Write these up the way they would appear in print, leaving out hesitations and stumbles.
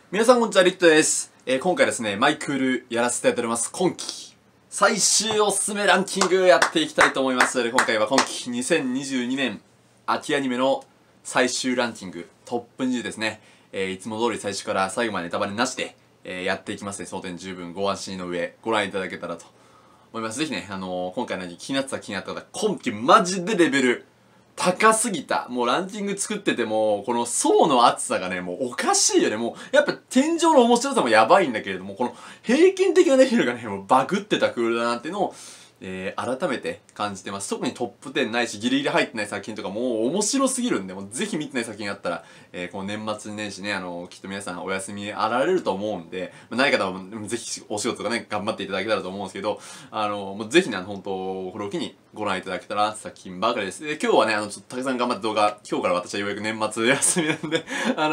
皆さんこんにちは、リットです。今回ですね、マイクールやらせていただいております。今期、最終おすすめランキングやっていきたいと思います。今回は今期2022年秋アニメの最終ランキング、トップ20ですね。いつも通り最初から最後までネタバレなしで、やっていきますね。その点十分ご安心の上、ご覧いただけたらと思います。ぜひね、今回の気になってた方、今期マジでレベル、高すぎた。もうランキング作ってても、この層の厚さがね、もうおかしいよね。もう、やっぱ天井の面白さもやばいんだけれども、この平均的なレベルがね、もうバグってたクールだなっていうのを、改めて感じてます。特にトップ10ないし、ギリギリ入ってない作品とかもう面白すぎるんで、もうぜひ見てない作品があったら、この年末年始ね、きっと皆さんお休みあられると思うんで、ない方はぜひお仕事とかね、頑張っていただけたらと思うんですけど、もうぜひね、本当これを機にご覧いただけたらなって作品ばかりです。で、今日はね、ちょっとたくさん頑張って動画、今日から私はようやく年末休みなんで、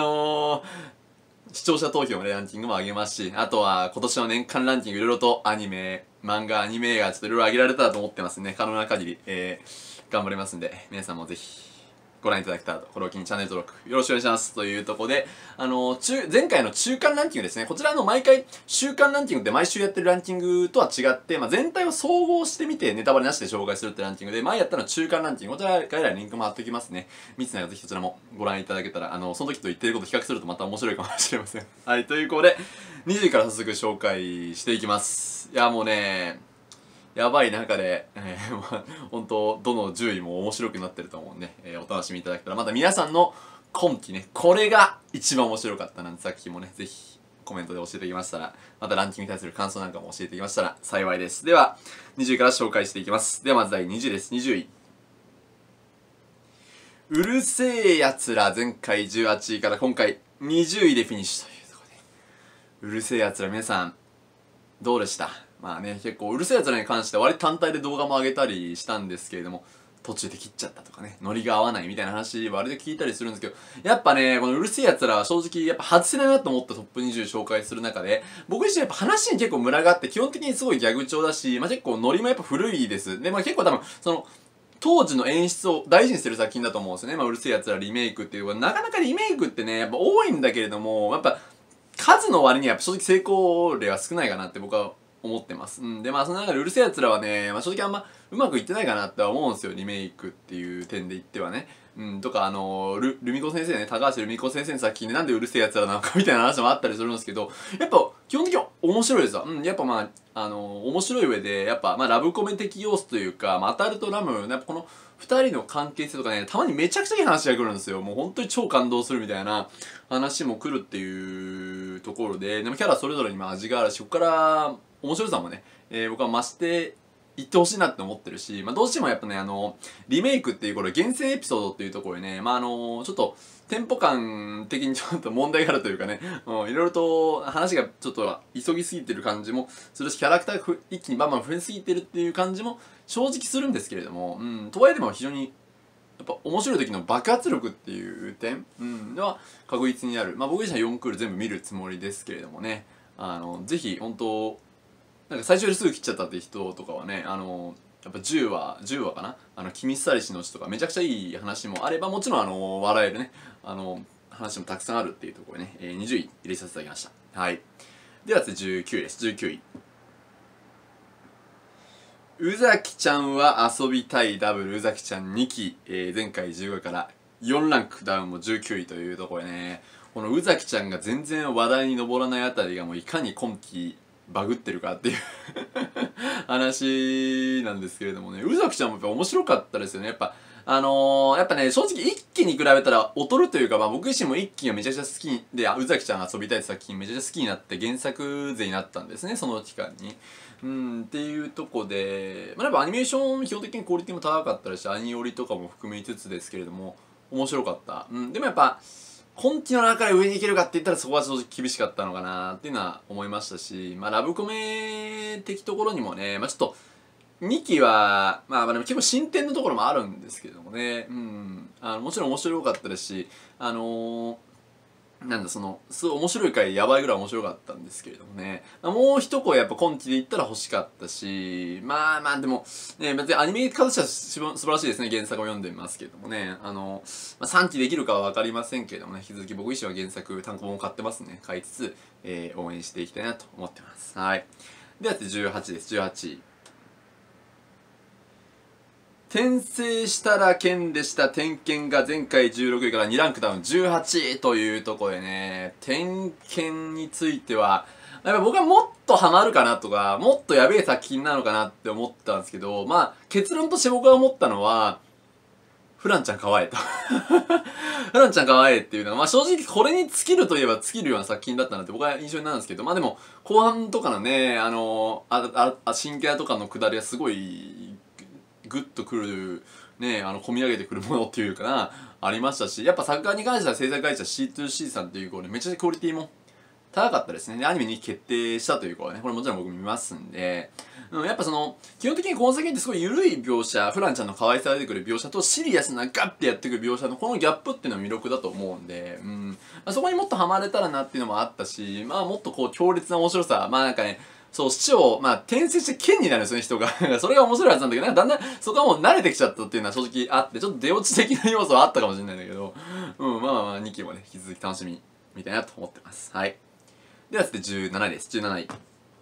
視聴者投票のランキングも上げますし、あとは今年の年間ランキングいろいろとアニメ、漫画、アニメ映画ちょっといろいろ上げられたらと思ってますんで、可能な限り、頑張りますんで、皆さんもぜひご覧いただけたらと、これを機にチャンネル登録よろしくお願いします。というところで、前回の中間ランキングですね、こちらの毎回週間ランキングって毎週やってるランキングとは違って、全体を総合してみてネタバレなしで紹介するってランキングで、前やったのは中間ランキング、こちら概要欄にリンクも貼っておきますね。見てない方ぜひそちらもご覧いただけたら、その時と言ってること比較するとまた面白いかもしれません。はい、ということで、20位から早速紹介していきます。いや、もうね、やばい中で、本当どの10位も面白くなってると思うんで、お楽しみいただけたら、また皆さんの今期ね、これが一番面白かったなんて作品もね、ぜひコメントで教えていきましたら、またランキングに対する感想なんかも教えていきましたら幸いです。では、20位から紹介していきます。ではまず第20位です。20位。うるせえやつら、前回18位から今回20位でフィニッシュというところで。うるせえやつら、皆さん、どうでした？まあね、結構うるせえやつらに関しては割と単体で動画も上げたりしたんですけれども、途中で切っちゃったとかね、ノリが合わないみたいな話割と聞いたりするんですけど、やっぱね、このうるせえやつらは正直やっぱ外せないなと思ったトップ20紹介する中で、僕自身やっぱ話に結構ムラがあって、基本的にすごいギャグ調だし、結構ノリもやっぱ古いです。で、結構多分、当時の演出を大事にしてる作品だと思うんですよね。うるせえやつらリメイクっていうのは、なかなかリメイクってね、やっぱ多いんだけれども、やっぱ、数の割にはやっぱ正直成功例は少ないかなって僕は思ってます。で、その中でうるせえやつらはね、正直あんまうまくいってないかなって思うんですよ、リメイクっていう点で言ってはね。とかルミ子先生ね、高橋留美子先生の作品でなんでうるせえやつらなのかみたいな話もあったりするんですけど、やっぱ基本的には面白いですわ。やっぱ面白い上で、やっぱラブコメ的要素というか、アタルとラム、やっぱこの二人の関係性とかね、たまにめちゃくちゃいい話が来るんですよ。もう本当に超感動するみたいな話も来るっていうところで、でもキャラそれぞれに味があるし、ここから面白さもね、僕は増していってほしいなって思ってるし、どうしてもやっぱね、リメイクっていうこれ厳選エピソードっていうところでね、ちょっと、テンポ感的にちょっと問題があるというかね、いろいろと話がちょっと急ぎすぎてる感じもするし、キャラクターが一気にバンバン増えすぎてるっていう感じも正直するんですけれども、とはいえでも非常にやっぱ面白い時の爆発力っていう点、では確実にある。僕自身は4クール全部見るつもりですけれどもね、ぜひ本当なんか最初ですぐ切っちゃったって人とかはね、やっぱ10話かな、君スタリシの地とかめちゃくちゃいい話もあれば、もちろん笑えるね、話もたくさんあるっていうところでね、20位入れさせていただきました。はい。では次19位です。19位。宇崎ちゃんは遊びたいダブル宇崎ちゃん2期、前回15位から4ランクダウンも19位というところでね、この宇崎ちゃんが全然話題に上らないあたりがもういかに今期バグってるかっていう話なんですけれどもね、宇崎ちゃんもやっぱ面白かったですよね。やっぱやっぱね、正直一期に比べたら劣るというか、僕自身も一期がめちゃくちゃ好きで、宇崎ちゃんが遊びたい作品めちゃくちゃ好きになって原作勢になったんですね、その期間に。っていうとこで、やっぱアニメーション基本的にクオリティも高かったりして、アニオリとかも含めつつですけれども、面白かった。でもやっぱ、今期の中で上に行けるかって言ったらそこは正直厳しかったのかなっていうのは思いましたし、ラブコメ的ところにもね、ちょっと、2期は、でも結構進展のところもあるんですけどもね、もちろん面白かったですし、 なんだすごい面白い回やばいぐらい面白かったんですけれどもね、もう一声やっぱ今期で言ったら欲しかったし、まあまあでもね、別にアニメ化としては素晴らしいですね。原作を読んでみますけれどもね、3期できるかは分かりませんけれどもね、引き続き僕自身は原作単行本を買ってますね。買いつつ、応援していきたいなと思ってます。はい。では18です。18位。転生したら剣でした。天剣が前回16位から2ランクダウン18位というところでね、天剣については、やっぱ僕はもっとハマるかなとか、もっとやべえ作品なのかなって思ったんですけど、まあ結論として僕が思ったのは、フランちゃん可愛いと。フランちゃん可愛いっていうのは、まあ正直これに尽きるといえば尽きるような作品だったなって僕は印象になるんですけど、まあでも後半とかのね、新キャラとかのくだりはすごい、グッとくるね、込み上げてくるものっていうかなありましたし、やっぱ作家に関しては制作会社 C2C さんっていうこれめちゃくちゃクオリティも高かったですね。でアニメに決定したという子はね、これもちろん僕見ますんで、やっぱ基本的にこの作品ってすごい緩い描写、フランちゃんの可愛さが出てくる描写とシリアスなガッてやってくる描写のこのギャップっていうのは魅力だと思うんで、そこにもっとハマれたらなっていうのもあったし、まあもっとこう強烈な面白さ、まあなんかね、そう、市長、まあ、転生して剣になるんですよね、人が。それが面白いはずなんだけど、だんだん、そこはもう慣れてきちゃったっていうのは正直あって、ちょっと出落ち的な要素はあったかもしれないんだけど、まあまあ、2期もね、引き続き楽しみ、みたいなと思ってます。はい。では、17位です。17位。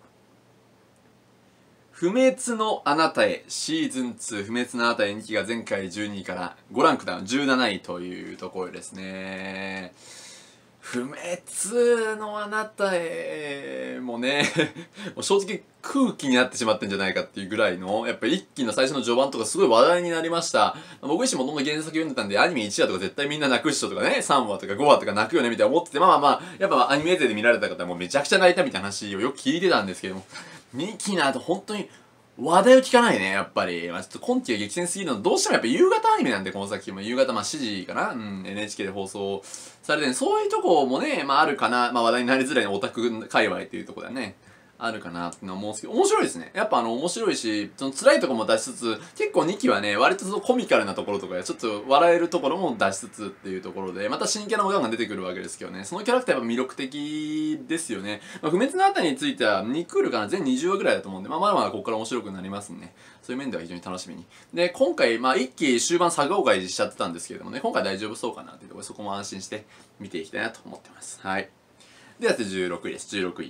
不滅のあなたへ、シーズン2、不滅のあなたへ2期が前回12位から5ランクダウン17位というところですね。不滅のあなたへもねもう正直空気になってしまってんじゃないかっていうぐらいのやっぱ一期の最初の序盤とかすごい話題になりました。僕自身もどんどん原作読んでたんでアニメ1話とか絶対みんな泣くっしょとかね、3話とか5話とか泣くよねみたいな思ってて、まあまあまあやっぱアニメ勢で見られた方はもうめちゃくちゃ泣いたみたいな話をよく聞いてたんですけども、2期の後本当に話題を聞かないね、やっぱり。まあ、ちょっと今期が激戦すぎるのどうしてもやっぱ夕方アニメなんで、この作品も夕方、まあ7時かな、NHK で放送されて、ね、そういうとこもね、まああるかな、まあ話題になりづらいオタク界隈っていうところだね。あるかなって思うんですけど、面白いですね。やっぱ面白いし、その辛いところも出しつつ、結構2期はね、割とそのコミカルなところとか、ちょっと笑えるところも出しつつっていうところで、また新キャラもガンガン出てくるわけですけどね、そのキャラクターやっぱ魅力的ですよね。まあ、不滅のあたりについては、2クールかな、全20話ぐらいだと思うんで、まあまだまだここから面白くなりますんで、そういう面では非常に楽しみに。で、今回、まあ1期終盤作業会しちゃってたんですけれどもね、今回大丈夫そうかなっていうところで、そこも安心して見ていきたいなと思ってます。はい。では、16位です。16位。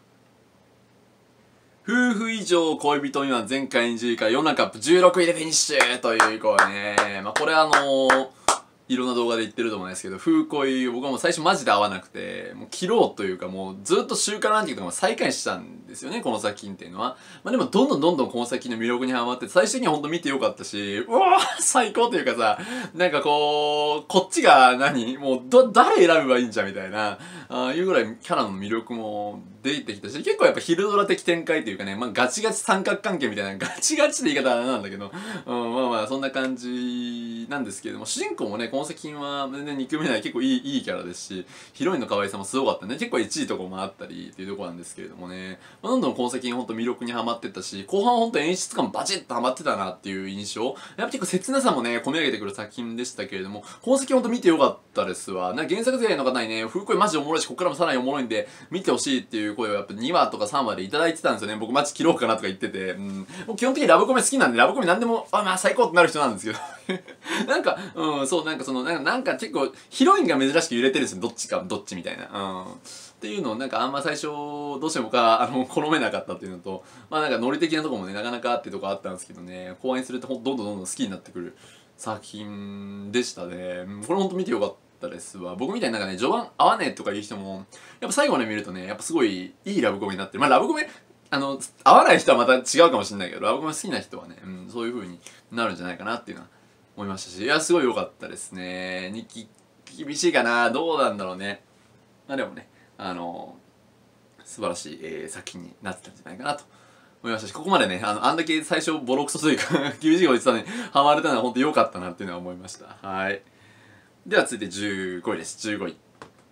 夫婦以上恋人には前回20位から4ランクアップ16位でフィニッシュというこれね、まあこれいろんな動画で言ってると思うんですけど、風恋僕はもう最初マジで合わなくて、もう切ろうというかもうずっと週間ランキングとかも再開したんですよね、この作品っていうのは。まあでもどんどんこの作品の魅力にハマって、最終的にはほんと見てよかったし、うわー最高というかさ、なんかこっちがもう誰選べばいいんじゃんみたいな、いうぐらいキャラの魅力も出てきたし、結構やっぱ昼ドラ的展開というかね、まあガチガチ三角関係みたいな、ガチガチって言い方なんだけど、まあまあそんな感じなんですけれども、主人公もね、この作品は全然憎めない結構いいキャラですし、ヒロインの可愛さもすごかったね。結構1位とかもあったりっていうところなんですけれどもね、まあ、どんどんこの作品ほんと魅力にはまってったし、後半ほんと演出感バチッとはまってたなっていう印象。やっぱ結構切なさもね、込み上げてくる作品でしたけれども、この作品ほんと見てよかったですわ。原作勢の方にね、風恋マジおもろいし、ここからもさらにおもろいんで、見てほしいっていう声をやっぱ2話とか3話でいただいてたんですよね。僕マジ切ろうかなとか言ってて、基本的にラブコメ好きなんで、ラブコメなんでも、まあ最高ってなる人なんですけど。なんか、そう、なんか結構、ヒロインが珍しく揺れてるんですよ。どっちか、どっちみたいな。っていうのをなんかあんま最初どうしても好めなかったっていうのと、まあなんかノリ的なところもねなかなかっていうところあったんですけどね、後演するとどんどん好きになってくる作品でしたね。これほんと見てよかったですわ。僕みたいになんかね序盤合わねえとかいう人もやっぱ最後まで見るとねやっぱすごいいいラブコメになってる。まあラブコメ合わない人はまた違うかもしれないけど、ラブコメ好きな人はね、そういう風になるんじゃないかなっていうのは思いましたし、いやすごい良かったですね。2期厳しいかな、どうなんだろうね。まあでもね素晴らしい、作品になってたんじゃないかなと思いましたし、ここまでねあんだけ最初ボロクソというか厳しいこと言ってたのにハマれたのは本当良かったなっていうのは思いました。はい。では続いて15位です。15位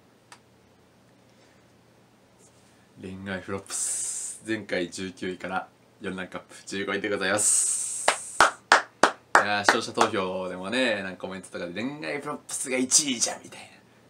恋愛フロップス、前回19位から4ランクアップ15位でございます。いや視聴者投票でもねなんかコメントとかで恋愛フロップスが1位じゃんみたいな、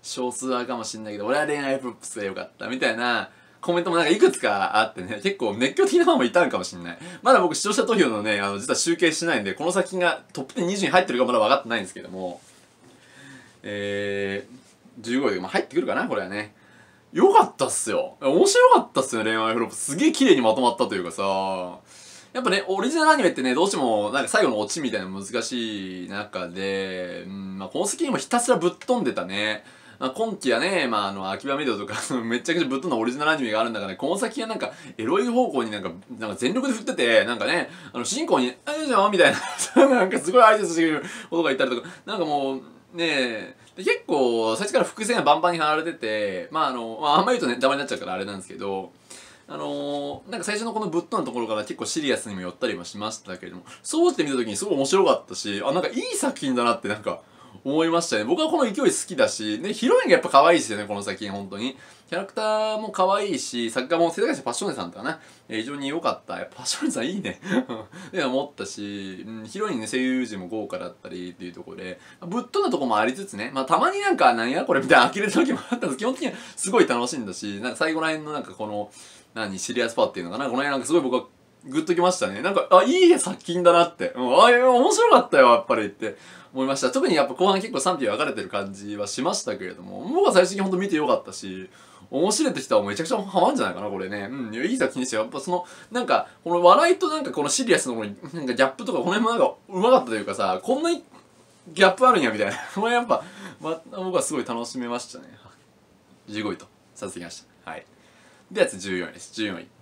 少数派かもしんないけど、俺は恋愛プロップスが良かったみたいなコメントもなんかいくつかあってね、結構熱狂的なファンもいたんかもしんない。まだ僕視聴者投票のね、実は集計してないんで、この作品がトップ10、20に入ってるかまだ分かってないんですけども、15位で、まあ、入ってくるかなこれはね。良かったっすよ。面白かったっすよね、恋愛フロップ。すげえ綺麗にまとまったというかさ、やっぱね、オリジナルアニメってね、どうしても、なんか最後のオチみたいな難しい中で、まあ、この作品もひたすらぶっ飛んでたね。まあ、今期はね、まあ、秋葉メディアとかめっちゃくちゃぶっ飛んだオリジナルアニメがあるんだからね、この作品はなんか、エロい方向になんか全力で振ってて、なんかね、主人公に、あれじゃんみたいな、なんかすごい挨拶してくれることがいたりとか、なんかもう、ねで結構、最初から伏線がバンバンに張られてて、まああんまり言うとね、ダメになっちゃうからあれなんですけど、なんか最初のこのぶっ飛んだところから結構シリアスにも寄ったりもしましたけれども、そうして見た時にすごい面白かったし、なんかいい作品だなってなんか思いましたね。僕はこの勢い好きだし、ね、ヒロインがやっぱ可愛いですよね、この作品、本当に。キャラクターも可愛いし、作家も世田谷パッショネさんとかな、非常に良かった。やっぱパッショネさんいいね。って思ったし、ヒロインね、声優陣も豪華だったりっていうところで、ぶっ飛んだところもありつつね、まあたまになんか、何やこれみたいな呆れた時もあったんです基本的にはすごい楽しんだし、なんか最後ら辺のなんかこの、シリアスパーっていうのかな、この辺なんかすごい僕はグッときましたね。なんか、いい作品だなって。面白かったよ、やっぱりって思いました。特にやっぱ後半結構賛否分かれてる感じはしましたけれども、僕は最終的に本当見てよかったし、面白いって人はめちゃくちゃハマんじゃないかな、これね。いい作品ですよ。やっぱその、なんか、この笑いとなんかこのシリアスのこの、なんかギャップとか、この辺もなんか上手かったというかさ、こんなにギャップあるんや、みたいな。これやっぱ、僕はすごい楽しめましたね。15位とさせてきました。はい。で、やつ14位です。14位。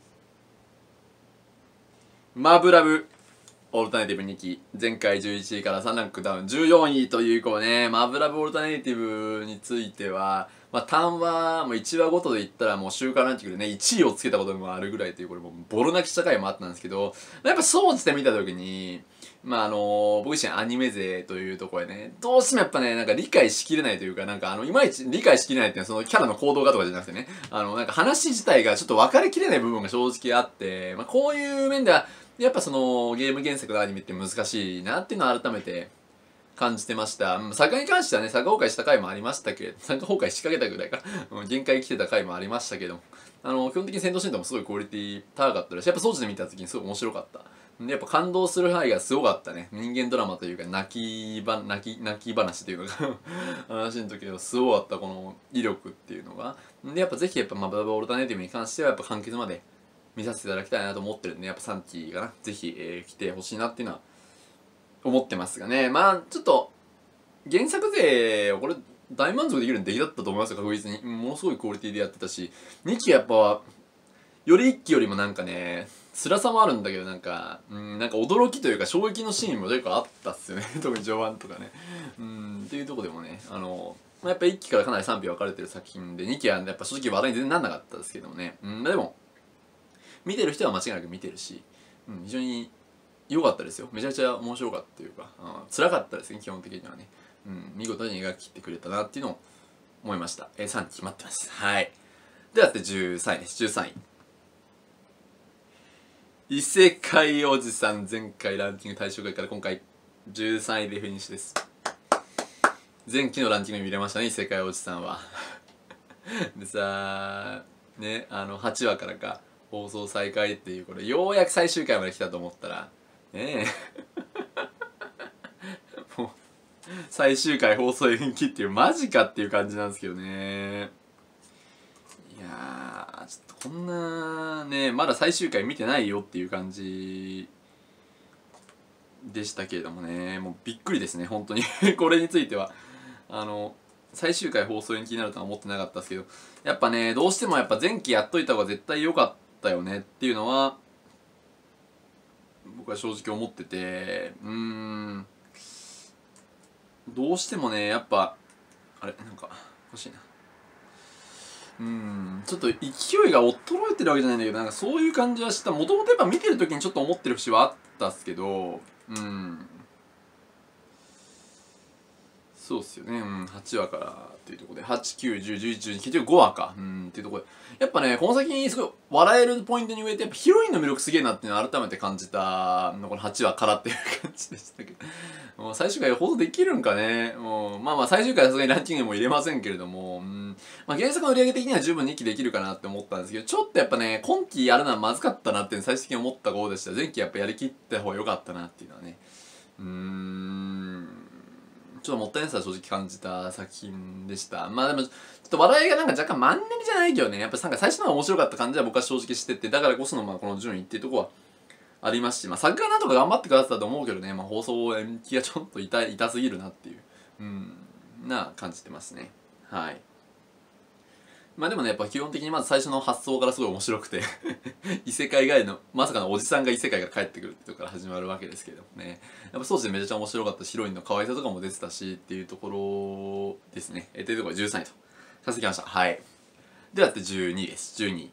マブラブオルタネティブ2期前回11位から3ランクダウン14位というこうね、マブラブオルタネティブについては単話もう1話ごとで言ったらもう週間ランキングでね1位をつけたこともあるぐらいというこれもうボロ泣きした回もあったんですけど、やっぱ総じて見た時に僕自身アニメ勢というところでね、どうしてもやっぱね、なんか理解しきれないというか、なんかいまいち理解しきれないっていうのはそのキャラの行動がとかじゃなくてね、なんか話自体がちょっと分かりきれない部分が正直あって、こういう面では、やっぱそのゲーム原作のアニメって難しいなっていうのを改めて感じてました。作画に関してはね、作画崩壊した回もありましたけど、作画崩壊しかけたぐらいか、限界来てた回もありましたけど、基本的に戦闘シーンともすごいクオリティ高かったですし、やっぱ装置で見た時にすごい面白かった。でやっぱ感動する範囲がすごかったね。人間ドラマというか泣き話というか話の時はすごかったこの威力っていうのが。でやっぱぜひやっぱマブラブオルタネティブに関してはやっぱ完結まで見させていただきたいなと思ってるんで、やっぱ3期がな、ぜひ、来てほしいなっていうのは思ってますがね。ちょっと原作勢これ大満足できる出来だったと思いますよ、確実に。ものすごいクオリティでやってたし、2期やっぱより1期よりもなんかね辛さもあるんだけどなんか驚きというか衝撃のシーンも結構あったっすよね特に序盤とかねっていうとこでもねやっぱ1期からかなり賛否分かれてる作品で2期はやっぱ正直話題に全然なんなかったですけどもねでも見てる人は間違いなく見てるし、非常に良かったですよ。めちゃくちゃ面白かったというか、辛かったですね基本的にはね、見事に描き切ってくれたなっていうのを思いました。3期待ってます。はい。では13位です。13位異世界おじさん、前回ランキング対象外から今回13位でフィニッシュです。前期のランキングに見れましたね、異世界おじさんはでさね、8話からか放送再開っていう、これようやく最終回まで来たと思ったらねもう最終回放送延期っていうマジかっていう感じなんですけどね。いやーちょっとこんなねまだ最終回見てないよっていう感じでしたけれどもね、もうびっくりですね本当にこれについては最終回放送延期になるとは思ってなかったですけど、やっぱねどうしてもやっぱ前期やっといた方が絶対良かったよねっていうのは僕は正直思ってて、どうしてもねやっぱあれなんか欲しいな、ちょっと勢いが衰えてるわけじゃないんだけど、なんかそういう感じはした。もともとやっぱ見てる時にちょっと思ってる節はあったっすけど、 そうっすよね。うん、8話からっていうところで、8、9、10、11、12、結局5話か。っていうところで。やっぱね、この先にすごい笑えるポイントに植えて、やっぱヒロインの魅力すげえなっていうのを改めて感じたの、この8話からっていう感じでしたけど。もう最終回放送できるんかね。もう、まあまあ最終回はさすがにランキングも入れませんけれども、まあ原作の売り上げ的には十分2期できるかなって思ったんですけど、ちょっとやっぱね、今期やるのはまずかったなって最終的に思ったことでした。前期やっぱやりきった方が良かったなっていうのはね。ちょっともったいなさは正直感じた作品でした。まあでも、ちょっと笑いがなんか若干マンネリじゃないけどね、やっぱなんか最初の方が面白かった感じは僕は正直してて、だからこそのまあこの順位っていうところはありますし、まあ作画なんとか頑張ってくださったと思うけどね、まあ放送延期がちょっと痛すぎるなっていう、な感じてますね。はい。まあでもね、やっぱ基本的にまず最初の発想からすごい面白くて異世界帰りの、まさかのおじさんが異世界から帰ってくるってとこから始まるわけですけどもね。やっぱ当時でめちゃくちゃ面白かったし、ヒロインの可愛さとかも出てたしっていうところですね。というところで13位とさせてきました。はい。ではって12位です。12位。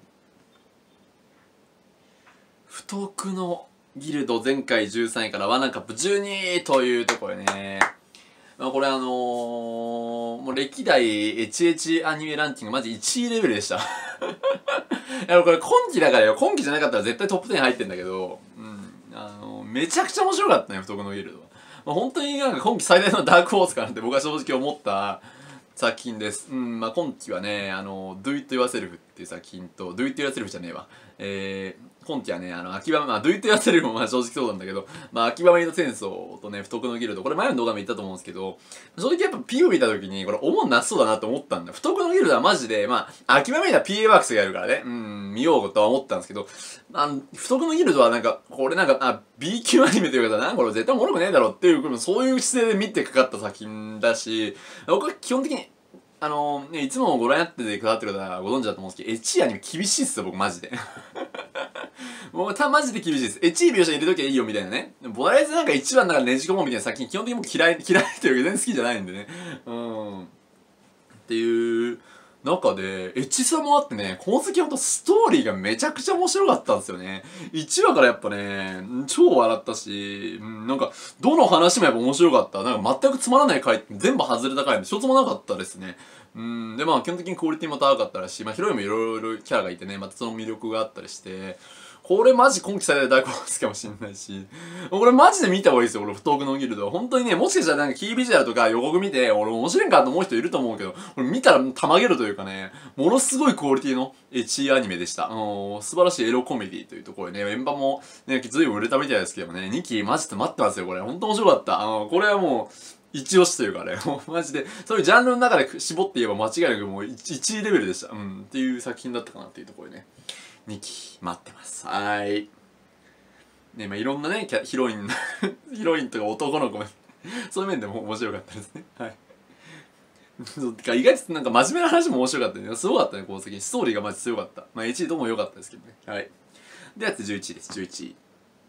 不徳のギルド前回13位からワンランクアップ12位というところでね。まあこれもう歴代エチエチアニメランキングマジ1位レベルでしたいやこれ今期だからよ、今期じゃなかったら絶対トップ10入ってんだけど、めちゃくちゃ面白かったね、不徳のギルドは。まあ、本当になんか今期最大のダークホースかなって僕は正直思った作品です。まあ今期はね、Do It Yourself っていう作品と、Do It Yourself じゃねえわ。今期はね、秋葉、まあ、Do It Yourself もまあ正直そうなんだけど、まあ、秋葉メイド戦争とね、不徳のギルド、これ前の動画も言ったと思うんですけど、正直やっぱ PV 見た時に、これ、思んなさそうだなって思ったんだ。不徳のギルドはマジで、まあ、秋葉メイドは PA ワークスがやるからね、見ようとは思ったんですけど、不徳のギルドはなんか、これなんか、B 級アニメというか、なんかこれ絶対おもろくねえだろっていう、そういう姿勢で見てかかった作品だし、僕は基本的に、いつもご覧になってくださってる方はご存知だと思うんですけど、エチアニメ厳しいっすよ、僕マジで。もうマジで厳しいです。エチー描写入れときゃいいよみたいなね。ボライズなんか一番だからねじ込もうみたいな作品基本的にもう嫌いというか全然好きじゃないんでね。っていう中で、エッチさもあってね、この先ほんとストーリーがめちゃくちゃ面白かったんですよね。1話からやっぱね、超笑ったし、なんか、どの話もやっぱ面白かった。なんか全くつまらない回、全部外れた回、一つもなかったですね。でまあ基本的にクオリティも高かったらし、まあヒロインもいろいろキャラがいてね、またその魅力があったりして、これマジ今季最大大好物かもしんないし、これマジで見た方がいいですよ、俺、不徳のギルド。本当にね、もしかしたらなんかキービジュアルとか予告見て、俺面白いんかと思う人いると思うけど、これ見たらたまげるというかね、ものすごいクオリティのエッチアニメでした。素晴らしいエロコメディというところでね、円盤もね、ずいぶん売れたみたいですけどね、2期マジで待ってますよ、これ。本当面白かった。これはもう、一押しというかね、もうマジで、そういうジャンルの中で絞って言えば間違いなくもう 1位レベルでした。っていう作品だったかなっていうところでね、2期待ってます。はい。ね、まあいろんなね、ヒロインヒロインとか男の子もそういう面でも面白かったですね。はい。そうてか意外となんか真面目な話も面白かったね。すごかったね、この先。ストーリーがマジ強かった。まあ1位とも良かったですけどね。はい。で、あと11位です、11位。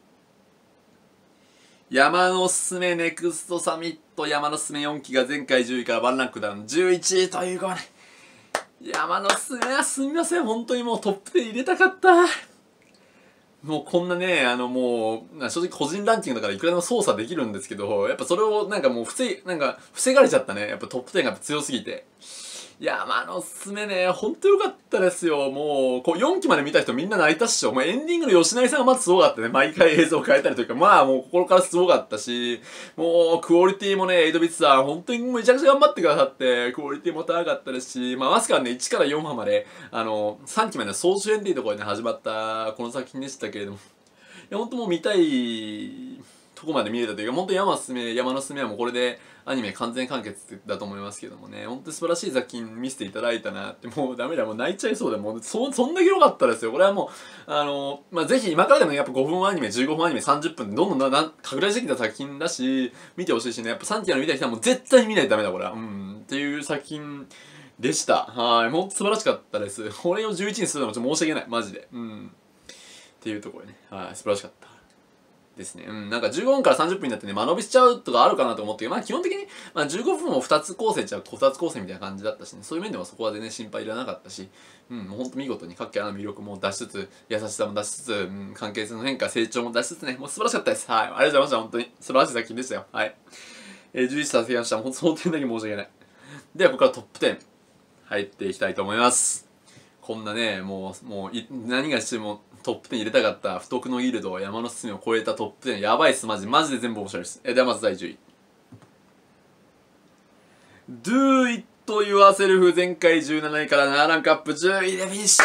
山のすすめネクストサミット山のすすめ4期が前回10位からワンランクダウン11位というかね。山のすすめはすみません。本当にもうトップ10入れたかった。もうこんなね、もう、正直個人ランキングだからいくらでも操作できるんですけど、やっぱそれをなんかもうなんか防がれちゃったね。やっぱトップ10が強すぎて。山のすすめね、ほんとよかったですよ。もう、こう4期まで見た人みんな泣いたっしょ。もうエンディングの吉成さんがまずすごかったね。毎回映像を変えたりというか、まあもう心からすごかったし、もうクオリティもね、エイドビッツさん、本当にめちゃくちゃ頑張ってくださって、クオリティも高かったですし、まあまさかね、1から4話まで、3期までの総集編っていうところでね、始まったこの作品でしたけれども、いや、ほんともう見たいとこまで見れたというか、本当に山のすすめはもうこれでアニメ完全完結だと思いますけどもね、本当に素晴らしい作品見せていただいたなって、もうダメだ、もう泣いちゃいそうだ、もうそんだけ良かったですよ。これはもう、まあ、ぜひ今からでもやっぱ5分アニメ、15分アニメ、30分でどんどん拡大してきた作品だし、見てほしいしね、やっぱ3期から見た人はもう絶対に見ないとダメだ、これは。っていう作品でした。はい、もう素晴らしかったです。これを11にするのもちょっと申し訳ない、マジで。っていうところでね、はい、素晴らしかった。ですね。なんか15分から30分になってね、間延びしちゃうとかあるかなと思って、まあ基本的に、まあ15分を2つ構成っちゃう、2つ構成みたいな感じだったしね、そういう面ではそこは全然心配いらなかったし、もうほんと見事に各キャラの魅力も出しつつ、優しさも出しつつ、関係性の変化、成長も出しつつね、もう素晴らしかったです。はい。ありがとうございました。本当に。素晴らしい作品でしたよ。はい。 11させました。ほんとその点だけ申し訳ない。では、ここからトップ10入っていきたいと思います。こんなね、何がしてもトップ10入れたかった不徳のギルド山のすすめを超えたトップ10。やばいっす、マジで全部面白いです。ではまず第10位。Do It Yourself 前回17位から7ランクアップ10位でフィニッシュ。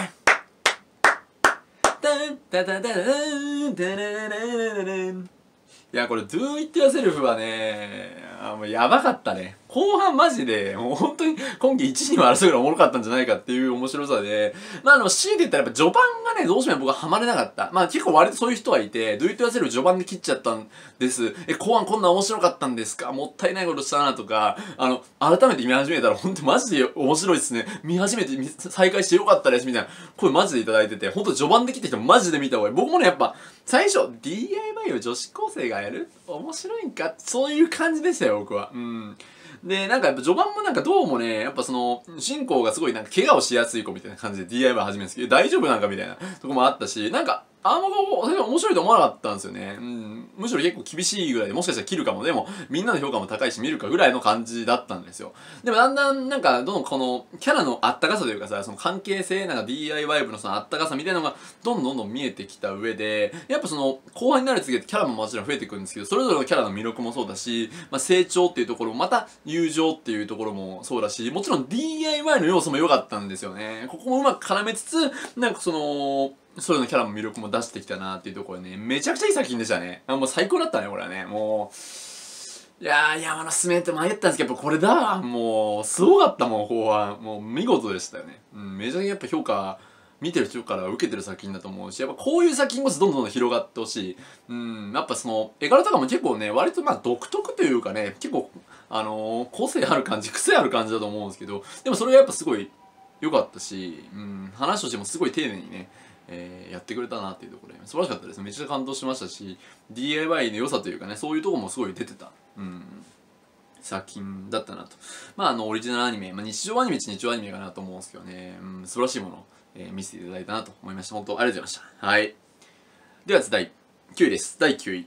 いや、これ Do It Yourself はね、もうやばかったね。後半マジで、もう本当に今季1位にも争うぐらいおもろかったんじゃないかっていう面白さで、強いて言ったらやっぱ序盤がね、どうしても僕はハマれなかった。結構割とそういう人はいて、Do It Yourself 序盤で切っちゃったんです。後半こんな面白かったんですか、もったいないことしたなとか、改めて見始めたら本当マジで面白いですね。見始めて再開してよかったですみたいな声マジでいただいてて、本当序盤で切ってきたマジで見た方がいい。僕もね、やっぱ最初 DIY を女子高生がやる面白いんか、そういう感じでしたよ、僕は。で、なんかやっぱ序盤もなんかどうもね、やっぱその、主人公がすごいなんか怪我をしやすい子みたいな感じで DIY 始めるんですけど、大丈夫なんかみたいなとこもあったし、なんか、あんま最初面白いと思わなかったんですよね。むしろ結構厳しいぐらいで、もしかしたら切るかも。でも、みんなの評価も高いし見るかぐらいの感じだったんですよ。でもだんだんなんか、どんどんこの、キャラのあったかさというかさ、その関係性、なんか DIY 部のそのあったかさみたいなのが、どんどん見えてきた上で、やっぱその、後半になるにつれてキャラももちろん増えてくるんですけど、それぞれのキャラの魅力もそうだし、成長っていうところも、また友情っていうところもそうだし、もちろん DIY の要素も良かったんですよね。ここもうまく絡めつつ、なんかその、それのキャラも魅力も出してきたなっていうところでね、めちゃくちゃいい作品でしたね。もう最高だったね、これはね。もう、いやー、山のすすめって迷ったんですけど、やっぱこれだわ。もう、すごかったもん、後半。もう見事でしたよね。めちゃくちゃやっぱ評価、見てる人から受けてる作品だと思うし、やっぱこういう作品こそどんどん広がってほしい。やっぱその、絵柄とかも結構ね、割と独特というかね、結構、個性ある感じ、癖ある感じだと思うんですけど、でもそれがやっぱすごい良かったし、話としてもすごい丁寧にね、やってくれたなっていうところで素晴らしかったです。めっちゃ感動しましたし、 DIY の良さというかね、そういうところもすごい出てた、作品だったなと。オリジナルアニメ、日常アニメっちゃ日常アニメかなと思うんですけどね、素晴らしいものを、見せていただいたなと思いました。本当ありがとうございました。はい。では第9位です。第9位。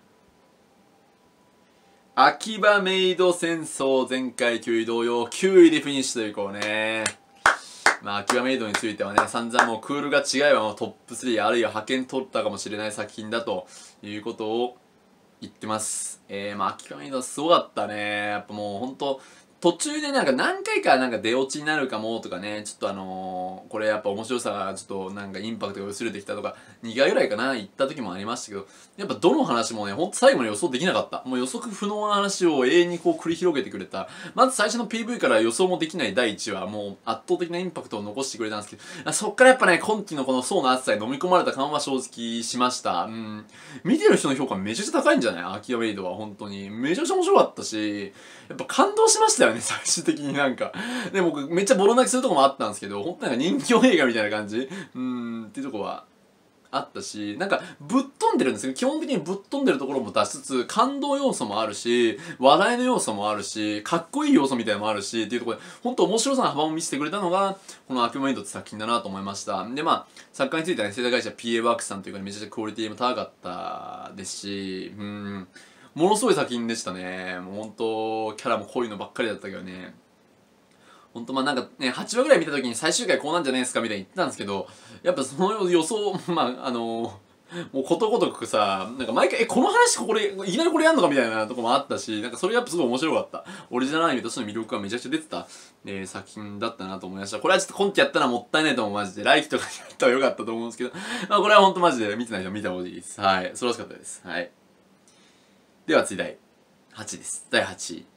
秋葉メイド戦争、前回9位同様9位でフィニッシュというこうね、秋葉メイドについてはね、散々もうクールが違えばもうトップ3あるいは派遣取ったかもしれない作品だということを言ってます。秋葉メイドすごかったね。やっぱもうほんと途中でなんか何回かなんか出落ちになるかもとかね、ちょっとこれやっぱ面白さがちょっとなんかインパクトが薄れてきたとか、2回ぐらいかな、言った時もありましたけど、やっぱどの話もね、ほんと最後まで予想できなかった。もう予測不能な話を永遠にこう繰り広げてくれた。まず最初の PV から予想もできない第1話、もう圧倒的なインパクトを残してくれたんですけど、そっからやっぱね、今期のこの層の厚さに飲み込まれた感は正直しました。見てる人の評価めちゃくちゃ高いんじゃない？秋葉メイドは本当に。めちゃくちゃ面白かったし、やっぱ感動しましたよね、最終的になんか。で、僕めっちゃボロ泣きするとこもあったんですけど、本当なんか人気映画みたいな感じっていうとこはあったし、なんかぶっ飛んでるんですけど、基本的にぶっ飛んでるところも出しつつ、感動要素もあるし、話題の要素もあるし、かっこいい要素みたいなのもあるし、っていうところで、本当面白さの幅を見せてくれたのが、この秋葉メイドって作品だなと思いました。で、作家についてはね、制作会社 PA ワークスさんというか、めちゃくちゃクオリティも高かったですし、ものすごい作品でしたね。もう本当キャラも濃いのばっかりだったけどね。本当なんかね、8話ぐらい見た時に最終回こうなんじゃないですかみたいに言ってたんですけど、やっぱその予想、もうことごとくさ、なんか毎回、この話これ、いきなりこれやんのかみたいなとこもあったし、なんかそれがやっぱすごい面白かった。オリジナルアニメとしての魅力がめちゃくちゃ出てた、作品だったなと思いました。これはちょっと今期やったらもったいないと思う、マジで。来期とかにやったらよかったと思うんですけど、これはほんとマジで見てない人見た方がいいです。はい。素晴らしかったです。はい。では次第8位です。第8位。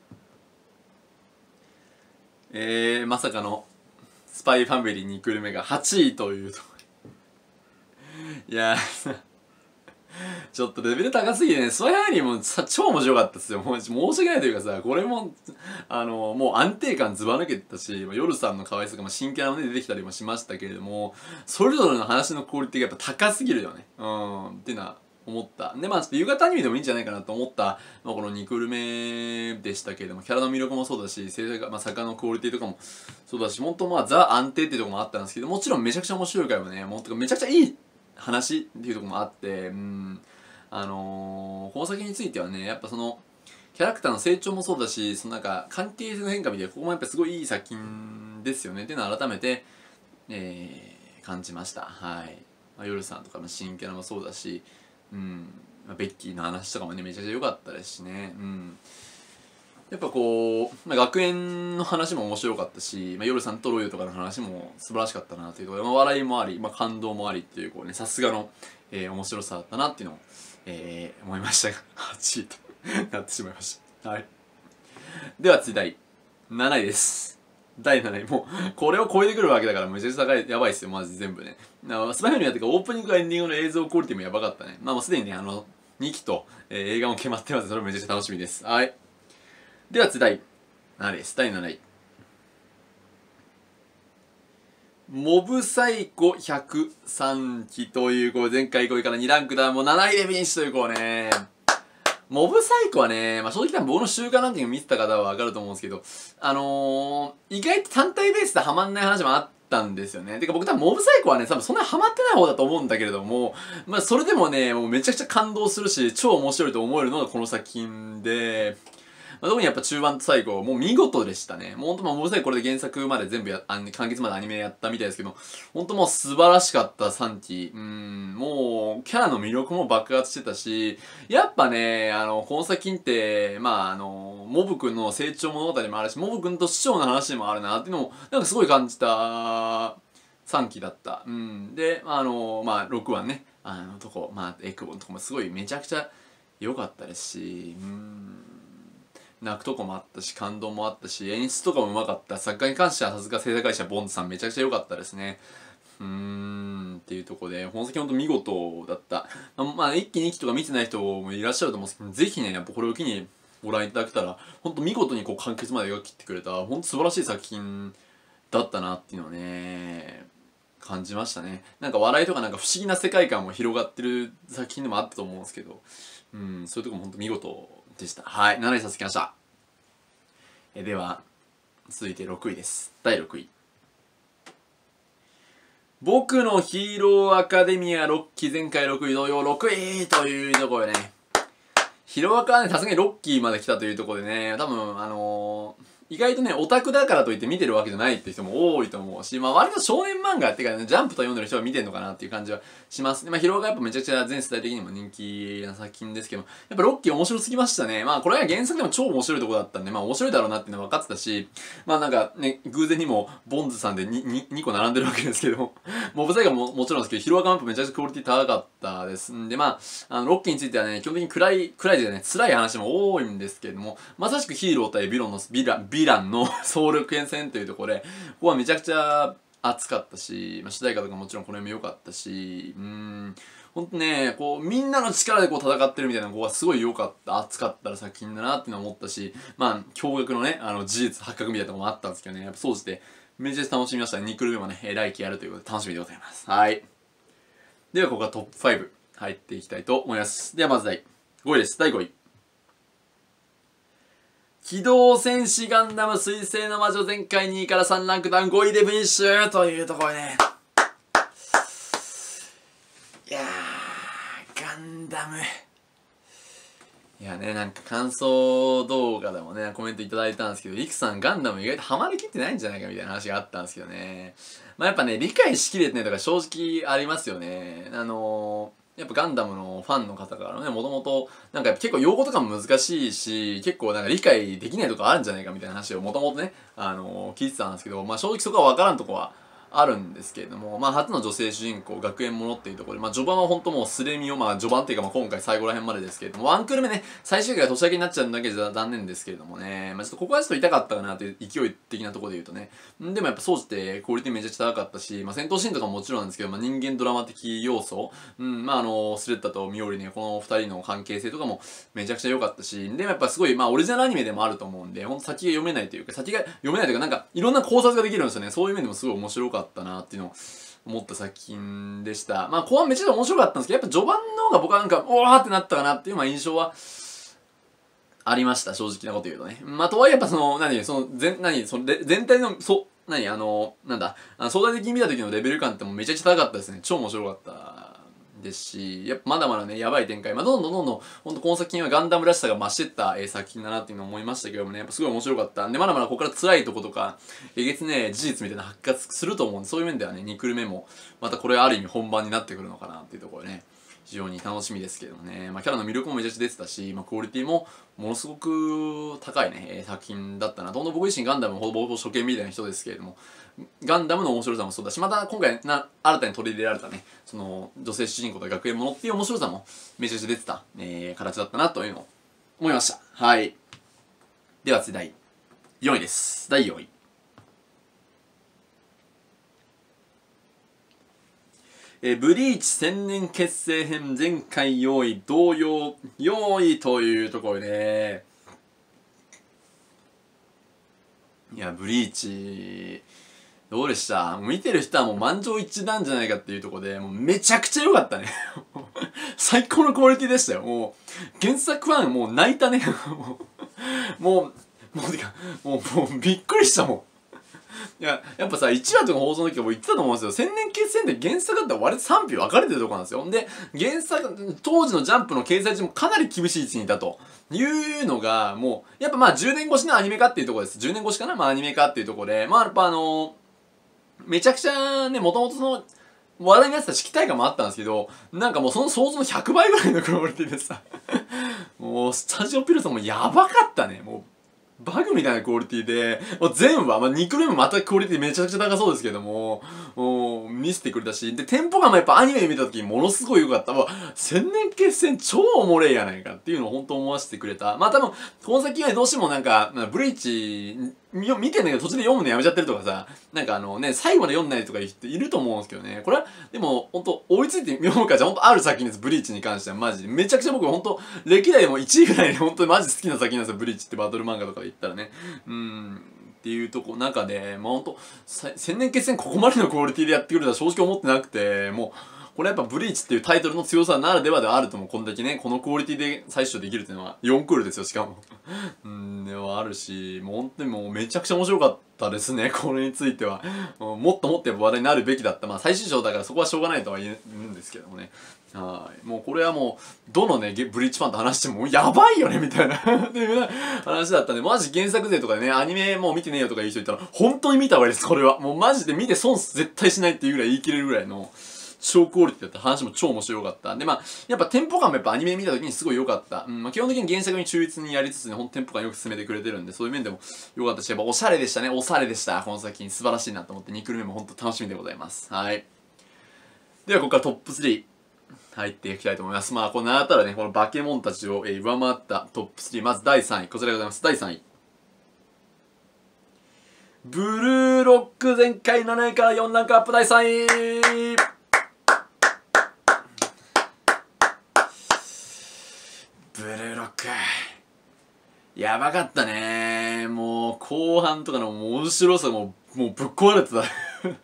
まさかのスパイファミリー2クール目が8位というところ。いやちょっとレベル高すぎてね、スパイファミリーもさ超面白かったですよ。もう申し訳ないというかさ、これももう安定感ずば抜けてたし、夜さんの可愛さが新キャラもね出てきたりもしましたけれども、それぞれの話のクオリティがやっぱ高すぎるよね。っていうのは思った。で、ちょっと夕方アニメでもいいんじゃないかなと思った、この2クール目でしたけれども、キャラの魅力もそうだし、制作、作家のクオリティとかもそうだし、本当ザ安定っていうところもあったんですけど、もちろんめちゃくちゃ面白い回もね、めちゃくちゃいい話っていうところもあって、この先についてはね、やっぱその、 キャラクターの成長もそうだし、そのなんか関係性の変化みたいな、ここもやっぱすごいいい作品ですよねっていうのを改めて、感じました。はい。まあ、夜さんとかの新キャラもそうだし、まあ、ベッキーの話とかもね、めちゃくちゃ良かったですしね。やっぱこう、まあ、学園の話も面白かったし、まあ、夜さんとロイドとかの話も素晴らしかったなというところで、まあ、笑いもあり、まあ、感動もありっていうこうね、さすがの、面白さだったなっていうのを、思いましたが、8位となってしまいました。はい。では次第7位です。第7位。もう、これを超えてくるわけだから、めちゃくちゃ高い、やばいっすよ、マジ全部ね。スパイファミリーやってか、オープニングかエンディングの映像クオリティもやばかったね。まあもうすでにね、2期と、映画も決まってます。それもめちゃくちゃ楽しみです。はい。では次第7位です。第7位。モブサイコ103期という、こう前回5位から2ランクダウンも7位でフィニッシュという、こうね。モブサイコはね、まあ正直多分僕の週間ランキング見てた方はわかると思うんですけど、意外と単体ベースでハマんない話もあったんですよね。てか僕多分モブサイコはね、多分そんなにハマってない方だと思うんだけれども、まあそれでもね、もうめちゃくちゃ感動するし、超面白いと思えるのがこの作品で、まあ、特にやっぱ中盤と最後、もう見事でしたね。もうほんともう最後これで原作まで全部完結までアニメやったみたいですけど、ほんともう素晴らしかった3期。もうキャラの魅力も爆発してたし、やっぱね、この作品って、まあモブ君の成長物語もあるし、モブ君と師匠の話もあるなっていうのも、なんかすごい感じた3期だった。で、まあ6話ね、まあエクボのとこもすごいめちゃくちゃ良かったですし、泣くとこもあったし感動もあったし演出とかもうまかった。作家に関してはさすが制作会社ボンズさんめちゃくちゃ良かったですね。っていうところで、この先ほんと見事だった。まあ、1期2期とか見てない人もいらっしゃると思うんですけど、ぜひね、やっぱこれを機にご覧いただけたら、ほんと見事にこう完結まで描き切ってくれた、ほんと素晴らしい作品だったなっていうのをね、感じましたね。なんか笑いとかなんか不思議な世界観も広がってる作品でもあったと思うんですけど、そういうとこもほんと見事でした。はい、7位させてきました。では、続いて6位です。第6位。僕のヒーローアカデミア6期、前回6位同様6位というところでね、ヒーローアカはね、さすがに6期まで来たというところでね、多分意外とね、オタクだからといって見てるわけじゃないって人も多いと思うし、まあ割と少年漫画っていうかね、ジャンプと読んでる人が見てるのかなっていう感じはしますね。まあヒロアカやっぱめちゃくちゃ全世代的にも人気な作品ですけど、やっぱロッキー面白すぎましたね。まあこれは原作でも超面白いとこだったんで、まあ面白いだろうなっていうのは分かってたし、まあなんかね、偶然にもボンズさんで 2個並んでるわけですけど、モブサイガももちろんですけど、ヒロアカもやっぱめちゃくちゃクオリティ高かったです。んでまあ、ロッキーについてはね、基本的に暗いでね、辛い話も多いんですけれども、まさしくヒーロー対ヴィランの総力戦線というところで、ここはめちゃくちゃ熱かったし、まあ、主題歌とかもちろんこれも良かったし、ほんとね、こう、みんなの力でこう戦ってるみたいなのがすごい良かった、熱かった作品だなっていうのを思ったし、まあ、驚愕のね、事実発覚みたいなところもあったんですけどね、やっぱ総じて、めちゃくちゃ楽しみました。2クール目もね、来期やるということで楽しみでございます。はい。では、ここからトップ5入っていきたいと思います。では、まず第5位です。第5位。機動戦士ガンダム水星の魔女前回2位から3ランクダウン5位でフィニッシュというところでね。いやー、ガンダム。いやね、なんか感想動画でもね、コメントいただいたんですけど、イクさんガンダム意外とハマりきってないんじゃないかみたいな話があったんですけどね。まあやっぱね、理解しきれてないとか正直ありますよね。やっぱガンダムのファンの方からね、もともと、なんか結構用語とかも難しいし、結構なんか理解できないとこあるんじゃないかみたいな話をもともとね、聞いてたんですけど、まあ正直そこはわからんとこはあるんですけれども、まあ初の女性主人公、学園ものっていうところで、まあ序盤は本当もうスレミを、まあ序盤っていうかまあ今回最後ら辺までですけれども、ワンクール目ね、最終回が年明けになっちゃうだけじゃ残念ですけれどもね、まあちょっとここはちょっと痛かったかなという勢い的なところで言うとね、でもやっぱ総じてクオリティめちゃくちゃ高かったし、まあ戦闘シーンとかももちろんなんですけど、まあ人間ドラマ的要素、まあスレッタとミオリね、この二人の関係性とかもめちゃくちゃ良かったし、でもやっぱすごい、まあオリジナルアニメでもあると思うんで、ほんと先が読めないというか、先が読めないというか、なんかいろんな考察ができるんですよね。そういう面でもすごい面白かったなっていうのを思った作品でした。まあ後半めちゃくちゃ面白かったんですけど、やっぱ序盤の方が僕はなんか、おーってなったかなっていう、まあ印象は、ありました。正直なこと言うとね。まあ、とはいえやっぱその、全体の、なんだ、相対的に見た時のレベル感ってもうめちゃくちゃ高かったですね。超面白かったですし、やっぱまだまだね、やばい展開。まあ、どんどんどんどん、ほんとこの作品はガンダムらしさが増してった、作品だなっていうのを思いましたけどもね、やっぱすごい面白かった。んで、まだまだここから辛いとことか、えげつね、事実みたいな発覚すると思うんで、そういう面ではね、2クール目も、またこれある意味本番になってくるのかなっていうところね。非常に楽しみですけどもね、まあ、キャラの魅力もめちゃくちゃ出てたし、まあ、クオリティもものすごく高いね、作品だったな。どんどん僕自身ガンダムほぼほぼ初見みたいな人ですけれども、ガンダムの面白さもそうだし、また今回新たに取り入れられたね、その女性主人公と学園ものっていう面白さもめちゃくちゃ出てた、形だったなというのを思いました。はい。では次第4位です。第4位。ブリーチ千年結成編前回4位同様4位というところで、いやブリーチどうでした？見てる人はもう満場一致なんじゃないかっていうところで、もうめちゃくちゃ良かったね。最高のクオリティでしたよ。もう原作ファンもう泣いたね。もうてかもうびっくりしたもん。いや、やっぱさ、1話とか放送の時も言ってたと思うんですよ。千年決戦って原作だったら割と賛否分かれてるとこなんですよ。で、原作、当時のジャンプの掲載中もかなり厳しい位置にいたというのが、もう、やっぱまあ10年越しのアニメ化っていうところです。10年越しかな、まあアニメ化っていうところで、まあやっぱめちゃくちゃね、もともとその、話題になってたし期待感もあったんですけど、なんかもうその想像の100倍ぐらいのクオリティでさ、もうスタジオピルソンもやばかったね。もうバグみたいなクオリティで、もう全話、まあ、2クール目もまたクオリティめちゃくちゃ高そうですけども、もう見せてくれたし、で、テンポ感もやっぱアニメで見た時にものすごい良かった。もう、千年決戦超おもれえやないかっていうのを本当思わせてくれた。まあ多分、この先はどうしてもなんか、ブリーチ、見てんだけど途中で読むのやめちゃってるとかさ、なんか最後まで読んないとかいう人いると思うんですけどね。これは、でも、本当追いついて読むかじゃ本当ある作品です、ブリーチに関しては。マジで。めちゃくちゃ僕本当歴代でも1位ぐらいで本当にマジ好きな作品なんですよ、ブリーチってバトル漫画とかで言ったらね。っていうとこ、中で、まあ本当千年決戦ここまでのクオリティでやってくるとは正直思ってなくて、もう、これやっぱブリーチっていうタイトルの強さならではではあるとも、こんだけね、このクオリティで採取できるっていうのは4クールですよ、しかも。ではあるし、もう本当にもうめちゃくちゃ面白かったですね、これについては。もっともっとやっぱ話題になるべきだった。まあ最終章だからそこはしょうがないとは言うんですけどもね。はい。もうこれはもう、どのね、ブリーチファンと話しても、やばいよねみたいなっていう話だったんで、マジ原作勢とかでね、アニメもう見てねえよとか言う人いたら、本当に見た方がいいです、これは。もうマジで見て損絶対しないっていうぐらい言い切れるぐらいの、超クオリティだった。話も超面白かった。で、まあ、やっぱテンポ感もやっぱアニメ見た時にすごい良かった。まあ基本的に原作に忠実にやりつつね、ほんとテンポ感よく進めてくれてるんで、そういう面でも良かったし、やっぱおしゃれでしたね。おしゃれでした。この作品素晴らしいなと思って、2クール目もほんと楽しみでございます。はい。では、ここからトップ3。入っていきたいと思います。まあ、この習ったらね、このバケモンたちを、上回ったトップ3。まず第3位。こちらでございます。第3位。ブルーロック前回7位から4ランクアップ第3位。ブルーロック。やばかったね。もう、後半とかの面白さもぶっ壊れてた。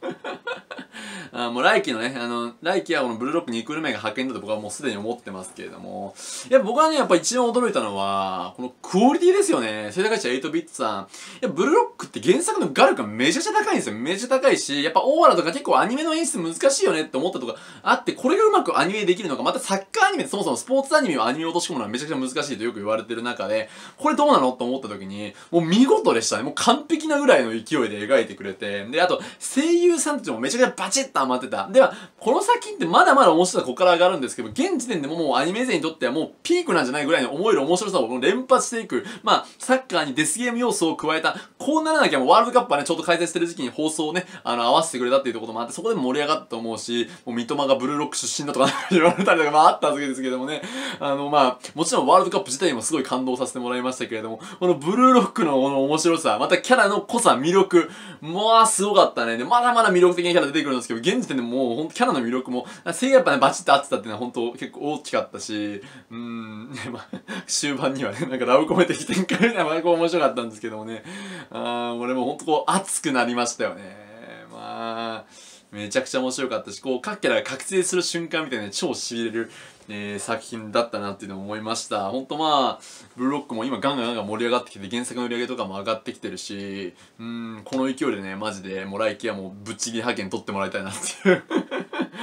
もう来季のね、来季はこのブルーロック2クール目が派遣だと僕はもうすでに思ってますけれども、やっぱ僕はね、やっぱ一番驚いたのは、このクオリティですよね。生高市8ビッツさん。やっぱブルーロックって原作の画力がめちゃくちゃ高いんですよ。めちゃ高いし、やっぱオーラとか結構アニメの演出難しいよねって思ったとかあって、これがうまくアニメできるのか、またサッカーアニメってそもそもスポーツアニメをアニメを落とし込むのはめちゃくちゃ難しいとよく言われてる中で、これどうなのと思った時に、もう見事でしたね。もう完璧なぐらいの勢いで描いてくれて、で、あと、声優さんたちもめちゃくちゃバチッと余ってた。では、この先ってまだまだ面白さここから上がるんですけど、現時点でももうアニメ勢にとってはもうピークなんじゃないぐらいの思える面白さを連発していく。まあ、サッカーにデスゲーム要素を加えた、こうならなきゃもうワールドカップはね、ちょうど開催してる時期に放送をね、合わせてくれたっていうところもあって、そこでも盛り上がったと思うし、もう三笘がブルーロック出身だとか言われたりとか、まああったわけですけどもね、まあ、もちろんワールドカップ自体にもすごい感動させてもらいましたけれども、このブルーロックのこの面白さ、またキャラの濃さ、魅力、まあ、すごかったね。で、まだまだ魅力的なキャラ出てくるんですけど、現時点でもうほんとキャラの魅力も、声優やっぱね、バチッと合ってたっていうのは本当結構大きかったし、まあ、終盤にはね、なんかラブコメ的展開みたいなのが面白かったんですけどもね、俺もほんとこう熱くなりましたよね。まあ、めちゃくちゃ面白かったし、こう各キャラが覚醒する瞬間みたいな超痺れる、作品だったなっていうのを思いました。ほんとまあ、ブルーロックも今ガンガン盛り上がってきて、原作の売り上げとかも上がってきてるし、この勢いでね、マジでもう来季はもうぶっちぎり派遣取ってもらいたいなっていう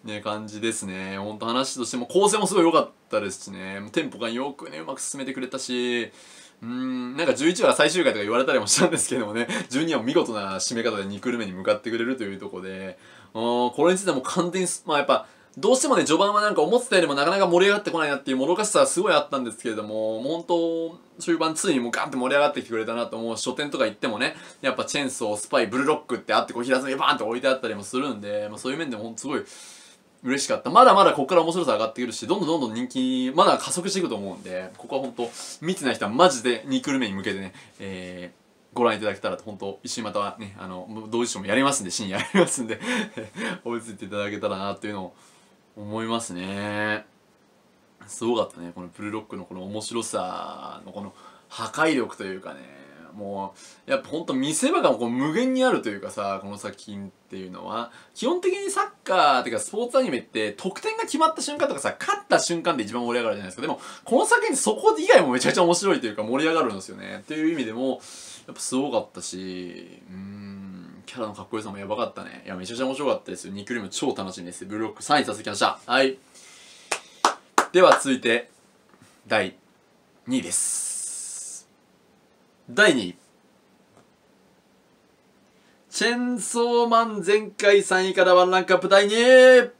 ね、感じですね。ほんと話としても構成もすごい良かったですしね、テンポがよくね、うまく進めてくれたし、なんか11話最終回とか言われたりもしたんですけどもね、12話見事な締め方で2クール目に向かってくれるというところで、これについてはもう完全に、まあやっぱ、どうしてもね、序盤はなんか思ってたよりもなかなか盛り上がってこないなっていうもどかしさはすごいあったんですけれども、もう本当、終盤ついにもうガンって盛り上がってきてくれたなと思う。書店とか行ってもね、やっぱチェーンソー、スパイ、ブルロックってあって、こう平積みバーンって置いてあったりもするんで、まあそういう面でもほんとすごい嬉しかった。まだまだここから面白さ上がってくるし、どんどんどんどん人気、まだ加速していくと思うんで、ここは本当見てない人はマジで2クール目に向けてね、ご覧いただけたらと、本当一緒にまたね、同時ショーもやりますんで、深夜やりますんで追いついていただけたらなっていうのを思いますね。すごかったね、このブルーロックのこの面白さのこの破壊力というかね、もうやっぱほんと見せ場がこう無限にあるというかさ、この作品っていうのは基本的にサッカーっていうかスポーツアニメって得点が決まった瞬間とかさ、勝った瞬間で一番盛り上がるじゃないですか。でもこの作品そこ以外もめちゃくちゃ面白いというか盛り上がるんですよねっていう意味でもやっぱすごかったし、キャラのかっこよさもやばかったね。いやめちゃくちゃ面白かったですよ。2クールも超楽しみです。ブルーロック3位させてきました。はい、では続いて第2位です。第2位、チェンソーマン前回3位からワンランクアップ第2位。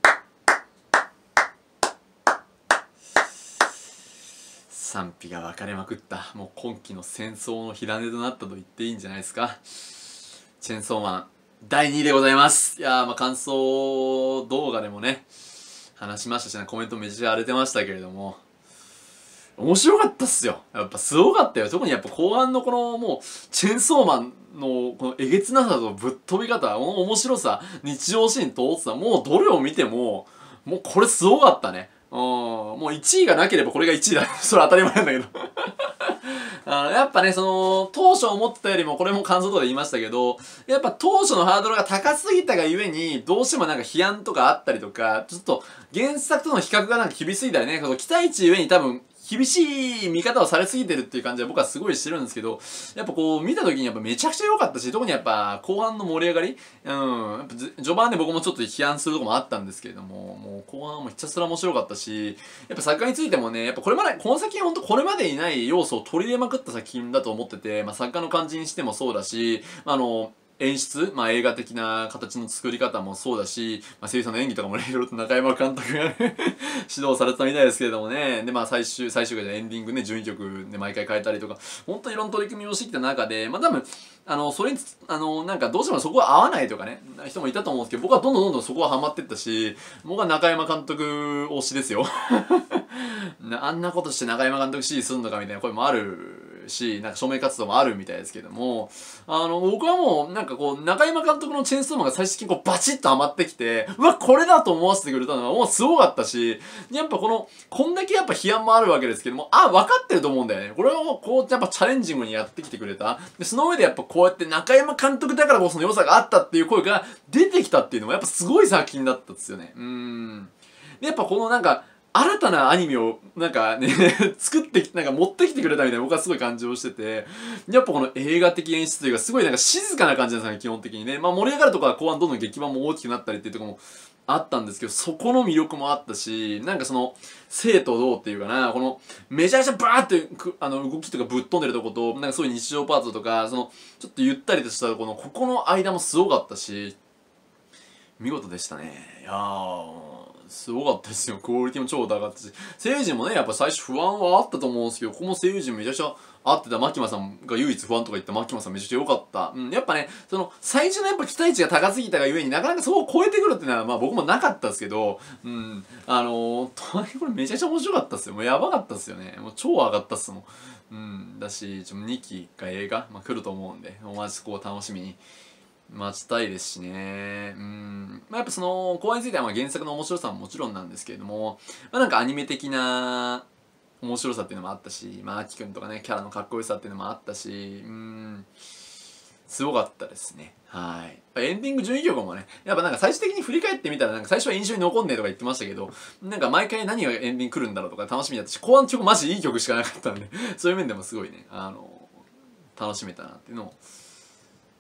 賛否が分かれまくった、もう今期の戦争の火種となったと言っていいんじゃないですか。チェンソーマン第2位でございます。いやー、まあ感想動画でもね話しましたし、コメントめっちゃ荒れてましたけれども、面白かったっすよ。やっぱすごかったよ。特にやっぱ後半のこのもうチェンソーマンのこのえげつなさとぶっ飛び方、この面白さ、日常シーン通ってた、もうどれを見てももうこれすごかったね。もう1位がなければこれが1位だそれ当たり前なんだけどやっぱね、その当初思ってたよりも、これも感想とかで言いましたけど、やっぱ当初のハードルが高すぎたがゆえにどうしてもなんか批判とかあったりとか、ちょっと原作との比較がなんか厳しすぎたりね、期待値ゆえに多分厳しい見方をされすぎてるっていう感じは僕はすごいしてるんですけど、やっぱこう見た時にやっぱめちゃくちゃ良かったし、特にやっぱ後半の盛り上がり、やっぱ序盤で僕もちょっと批判するとこもあったんですけれども、もう後半もひたすら面白かったし、やっぱ作家についてもね、やっぱこれまで、この作品ほんとこれまでにない要素を取り入れまくった作品だと思ってて、作家の感じにしてもそうだし、演出、映画的な形の作り方もそうだし、声優さんの演技とかもね、いろいろと中山監督がね指導されてたみたいですけれどもね。で、最終回でエンディングね、12曲で毎回変えたりとか、ほんといろんな取り組みをしてきた中で、多分、それに、なんかどうしてもそこは合わないとかね、人もいたと思うんですけど、僕はどんどんそこはハマってったし、僕は中山監督推しですよあんなことして中山監督支持するのかみたいな声もあるし、なんか署名活動もあるみたいですけども、僕はもうなんかこう中山監督のチェーンソーマンが最終的にこうバチッとハマってきて、うわこれだと思わせてくれたのはもうすごかったし、やっぱこんだけやっぱ批判もあるわけですけども、分かってると思うんだよね。これをこうやっぱチャレンジングにやってきてくれた。でその上でやっぱこうやって中山監督だからこその良さがあったっていう声が出てきたっていうのもやっぱすごい作品だったんですよね。でやっぱこのなんか新たなアニメをなんかね作ってなんか持ってきてくれたみたいな僕はすごい感じをしてて、やっぱこの映画的演出というかすごいなんか静かな感じなんですよね、基本的にね。盛り上がるとこは後半どんどん劇版も大きくなったりっていうところもあったんですけど、そこの魅力もあったし、なんかその生と動っていうかな、このめちゃくちゃバーって動きとかぶっ飛んでるとこと、なんかそういう日常パートとか、そのちょっとゆったりとしたこの間もすごかったし、見事でしたね。いやーすごかったですよ。クオリティも超高かったし、声優陣もねやっぱ最初不安はあったと思うんですけど、ここも声優陣めちゃくちゃ合ってた。牧間さんが唯一不安とか言った牧間さんめちゃくちゃ良かった。やっぱねその最初のやっぱ期待値が高すぎたがゆえになかなかそこを超えてくるっていうのは僕もなかったですけど、とはいえこれめちゃくちゃ面白かったっすよ。もうやばかったっすよね。もう超上がったっすもん。だし2期が映画、来ると思うんで、マジこう楽しみに待ちたいですしね。やっぱその公演については原作の面白さももちろんなんですけれども、なんかアニメ的な面白さっていうのもあったし、アキくんとかねキャラのかっこよさっていうのもあったし、すごかったですね。はい。エンディング12曲もね、やっぱなんか最終的に振り返ってみたらなんか最初は印象に残んねえとか言ってましたけど、なんか毎回何がエンディング来るんだろうとか楽しみだったし、後半の曲マジいい曲しかなかったんでそういう面でもすごいね、楽しめたなっていうのを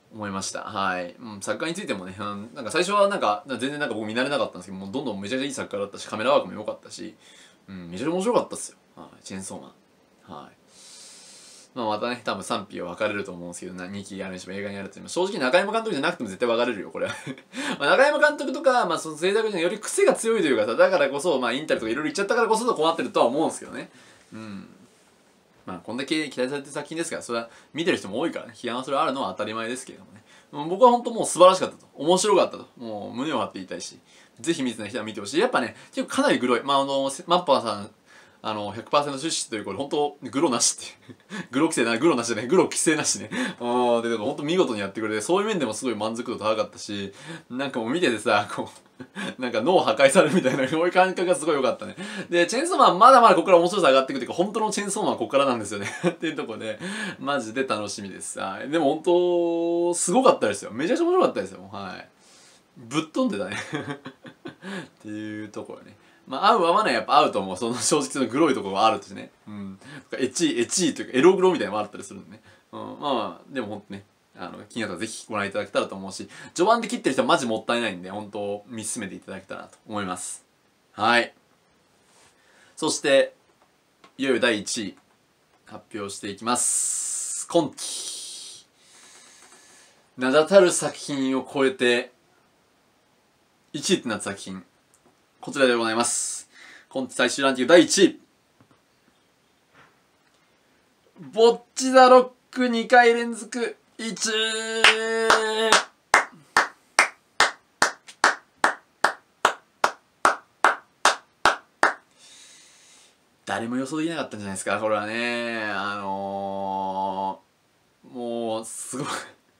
思いました。はい。うん、作家についてもね、なんか最初はなんか、全然なんか僕見慣れなかったんですけど、もうどんどんめちゃくちゃいい作家だったし、カメラワークも良かったし、めちゃくちゃ面白かったっすよ。はい。チェーンソーマン。はい。まあまたね、多分賛否は分かれると思うんですけど、2期やるにしても映画にやるって正直中山監督じゃなくても絶対分かれるよ、これは。まあ中山監督とか、まあその制作人がより癖が強いというかさ、だからこそ、まあインタビューとかいろいろ言っちゃったからこそ困ってるとは思うんですけどね。うん。まあこんだけ期待されてる作品ですから、それは見てる人も多いからね、批判はそれはあるのは当たり前ですけれどもね。僕は本当もう素晴らしかったと。面白かったと。もう胸を張って言いたいし、ぜひ見てない人は見てほしい。やっぱね、結構かなりグロい。まあマッパーさん、100% 出資というこれ本当グロなしっていうグロ規制なグロなしじゃないグロ規制なしねで本当見事にやってくれてそういう面でもすごい満足度高かったしなんかもう見ててさこうなんか脳破壊されるみたいなそういう感覚がすごい良かったねでチェーンソーマンまだまだここから面白さ上がっていくっていうか本当のチェーンソーマンはここからなんですよねっていうところでマジで楽しみですでも本当すごかったですよめちゃくちゃ面白かったですよはいぶっ飛んでたねっていうところねまあ合う合わないやっぱ合うと思うその正直そのグロいところがあるとしてねエチいというかエログロみたいなのもあったりするんでねまあでもほんとね気になったらぜひご覧いただけたらと思うし序盤で切ってる人はマジもったいないんで本当見進めていただけたらなと思いますはいそしていよいよ第1位発表していきます今期名だたる作品を超えて1位ってなった作品こちらでございます。今期最終ランキング第1位。ボッチザロック2回連続1位。誰も予想できなかったんじゃないですか、これはね。もう、すごい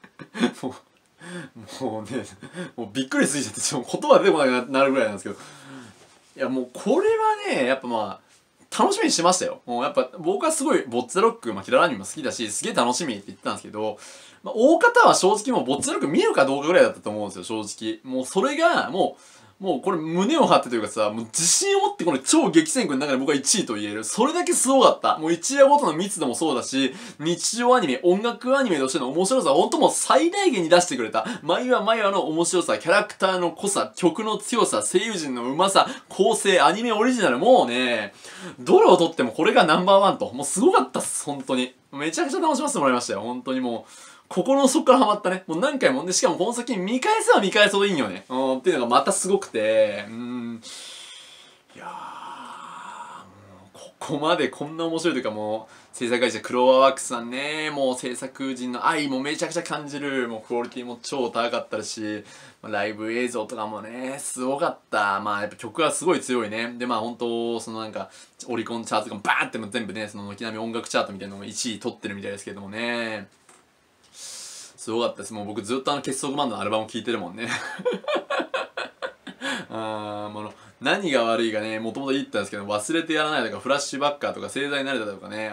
もうね、もうびっくりすぎちゃって、言葉出てこなくなるぐらいなんですけど。いやもうこれはねやっぱまあ楽しみにしてましたよもうやっぱ僕はすごいボッツァロックキララアニメも好きだしすげえ楽しみって言ってたんですけど、大方は正直もうボッツァロック見るかどうかぐらいだったと思うんですよ正直もうそれがもうこれ胸を張ってというかさもう自信を持ってこの超激戦区の中で僕は1位と言えるそれだけすごかったもう一話ごとの密度もそうだし日常アニメ音楽アニメとしての面白さほんともう最大限に出してくれた毎話毎話の面白さキャラクターの濃さ曲の強さ声優陣のうまさ構成アニメオリジナルもうねどれをとってもこれがナンバーワンともうすごかったっす本当にめちゃくちゃ楽しませてもらいましたよ本当にもう心の底からハマったね。もう何回も。で、しかもこの先見返せば見返すほどいいんよね。っていうのがまたすごくて。いやー、もうここまでこんな面白いというかもう、制作会社クローバーワークスさんね、もう制作陣の愛もめちゃくちゃ感じる。もうクオリティも超高かったし、ライブ映像とかもね、すごかった。まあやっぱ曲はすごい強いね。でまあ本当そのなんか、オリコンチャートとかもバーンっても全部ね、その軒並み音楽チャートみたいなのも1位取ってるみたいですけどもね。すごかったです。もう僕ずっと結束バンドのアルバム聴いてるもんね何が悪いかね、もともと言ったんですけど、忘れてやらないとか、フラッシュバッカーとか、盛大なれたとかね、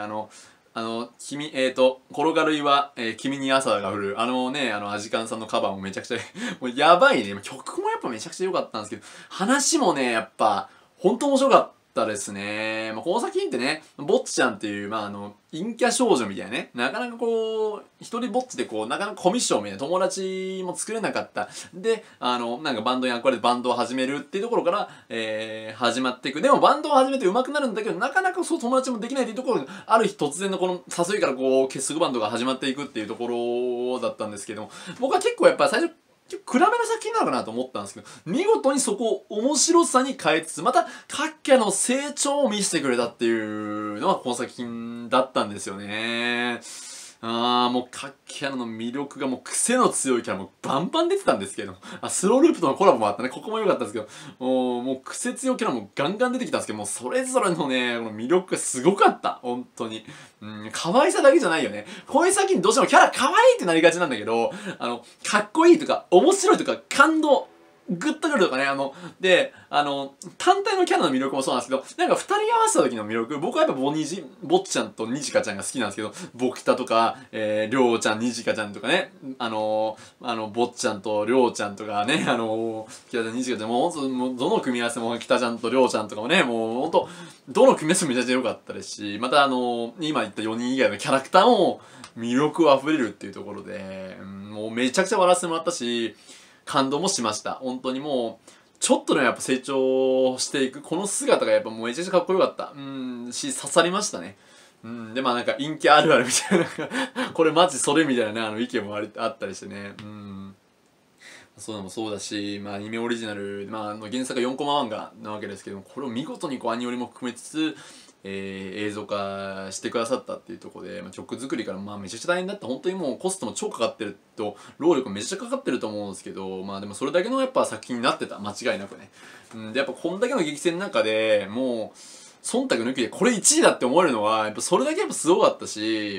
転がる岩、君に朝が降る、アジカンさんのカバーもめちゃくちゃもうやばいね。曲もやっぱめちゃくちゃ良かったんですけど、話もね、やっぱ、ほんと面白かったですね。この作品ってね、ぼっちちゃんっていう、陰キャ少女みたいなね、なかなかこう、一人ぼっちでこう、なかなかコミッションみたいな友達も作れなかった。で、なんかバンドに憧れてバンドを始めるっていうところから、始まっていく。でもバンドを始めて上手くなるんだけど、なかなかそう友達もできないっていうところが、ある日突然のこの誘いからこう、結束バンドが始まっていくっていうところだったんですけども、僕は結構やっぱ最初、暗めの作品なのかなと思ったんですけど見事にそこを面白さに変えつつまた各キャラの成長を見せてくれたっていうのはこの作品だったんですよねもう各キャラの魅力がもう癖の強いキャラもバンバン出てたんですけどスローループとのコラボもあったねここも良かったんですけどもう癖強いキャラもガンガン出てきたんですけどもうそれぞれのねこの魅力がすごかった本当に可愛さだけじゃないよねこういう作品どうしてもキャラ可愛いってなりがちなんだけどかっこいいとか面白いとか感動グッとくるとかね、で、単体のキャラの魅力もそうなんですけど、なんか二人合わせた時の魅力、僕はやっぱぼっちゃんとにじかちゃんが好きなんですけど、ぼきたとか、りょうちゃん、にじかちゃんとかね、ぼっちゃんとりょうちゃんとかね、きたちゃん、にじかちゃん、もうほんと、もうどの組み合わせも、きたちゃんとりょうちゃんとかもね、もうほんと、どの組み合わせもめちゃくちゃ良かったですし、また今言った4人以外のキャラクターも魅力あふれるっていうところで、もうめちゃくちゃ笑わせてもらったし、感動もしました。本当にもう、ちょっとでもやっぱ成長していく、この姿がやっぱもうめちゃくちゃかっこよかった。刺さりましたね。で、まあなんか陰キャあるあるみたいな、これマジそれみたいなね、意見もあったりしてね。そういうのもそうだし、まあアニメオリジナル、まあ原作は4コマ漫画なわけですけども、これを見事にこうアニオリも含めつつ、映像化してくださったっていうところで、まあ、曲作りからまあめちゃくちゃ大変だった。本当にもうコストも超かかってると、労力もめちゃくちゃかかってると思うんですけど、まあでもそれだけのやっぱ作品になってた。間違いなくね。で、やっぱこんだけの激戦の中でもう、忖度抜きでこれ1位だって思えるのは、やっぱそれだけやっぱすごかったし、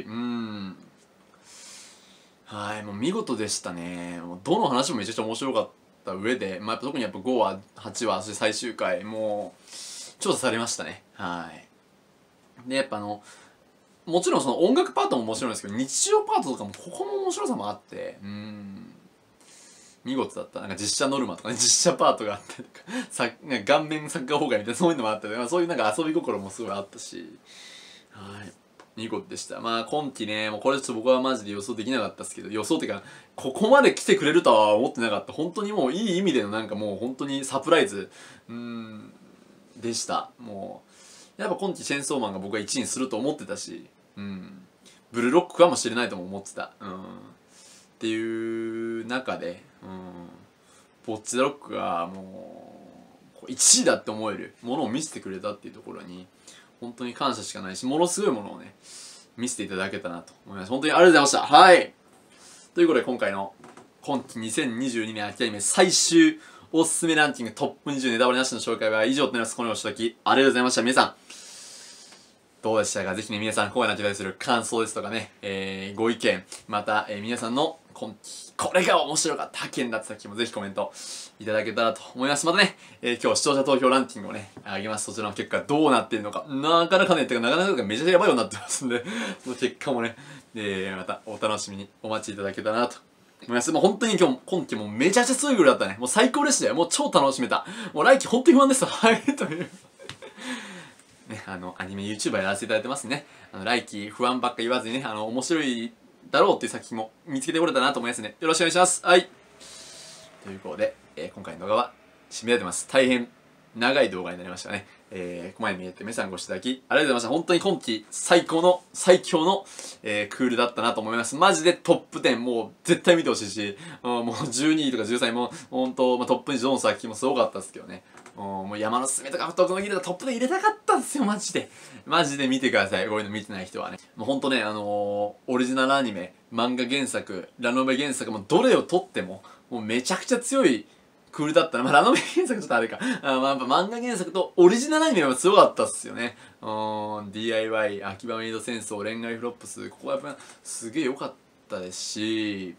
はい、もう見事でしたね。もうどの話もめちゃくちゃ面白かった上で、まあ、やっぱ特にやっぱ5話、8話、そして最終回、もう、調査されましたね。はい。で、やっぱもちろんその音楽パートも面白いんですけど、日常パートとかもここも面白さもあって、見事だった。なんか実写ノルマとかね、実写パートがあったりとか、なんか顔面サッカー崩壊みたいなそういうのもあったり、そういうなんか遊び心もすごいあったし、はい。見事でした。まあ今期ね、もうこれちょっと僕はマジで予想できなかったですけど、予想っていうか、ここまで来てくれるとは思ってなかった。本当にもういい意味でのなんかもう本当にサプライズ、でした。もう、やっぱ今期チェンソーマンが僕は1位にすると思ってたし、ブルーロックかもしれないとも思ってた。っていう中で、ボッチザロックがもう、1位だって思えるものを見せてくれたっていうところに、本当に感謝しかないし、ものすごいものをね、見せていただけたなと思います。本当にありがとうございました。はい。ということで今回の今期2022年秋アニメ最終おすすめランキングトップ20ネタバレなしの紹介は以上となります。このご視聴ありがとうございました。皆さん、どうでしたか？ぜひね、皆さん、今回の秋に対する感想ですとかね、ご意見、また、皆さんの今期、これが面白かった、件だった時もぜひコメントいただけたらと思います。またね、今日視聴者投票ランキングをね、あげます。そちらの結果どうなっているのか、なかなかね、なかなかめちゃくちゃやばいようになってますんで、その結果もね、またお楽しみにお待ちいただけたらなと思います。もう本当に今期もめちゃくちゃ強いグループだったね。もう最高でしたよ。もう超楽しめた。もう来期本当に不安です。はい、という。ね、アニメ YouTuber やらせていただいてますね。来期不安ばっか言わずにね、面白いだろうっていう作品も見つけてこれたなと思いますね。よろしくお願いします。はい。ということで、今回の動画は締められてます。大変長い動画になりましたね。ここまで見えて皆さんご視聴いただきありがとうございました。本当に今期最高の、最強の、クールだったなと思います。マジでトップ10もう絶対見てほしいし、もう12位とか13位も本当、トップにどの作品もすごかったですけどね。もう山のすすめとか特のギルドトップで入れたかったんですよ、マジで。マジで見てください。こういうの見てない人はね。もうほんとね、オリジナルアニメ、漫画原作、ラノベ原作もどれを撮っても、もうめちゃくちゃ強いクールだったな。まあ、ラノベ原作ちょっとあれか。まあ、やっぱ漫画原作とオリジナルアニメは強かったっすよね。DIY、秋葉メイド戦争、恋愛フロップス、ここはやっぱすげえ良かったですし、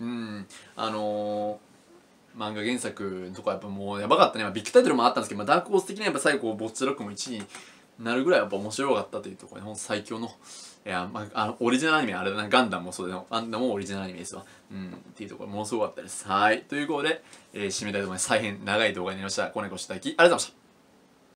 漫画原作のとかやっぱもうやばかったね。ビッグタイトルもあったんですけど、ダークホース的にやっぱ最後ボッチャロックも1位になるぐらいやっぱ面白かったというところで、ほんと最強の、オリジナルアニメ、あれだな、ガンダムもそうでの、ガンダムもオリジナルアニメですわ。っていうところものすごかったです。はい。ということで、締めたいと思います。大変長い動画になりました。ご視聴いただきありがとうございました。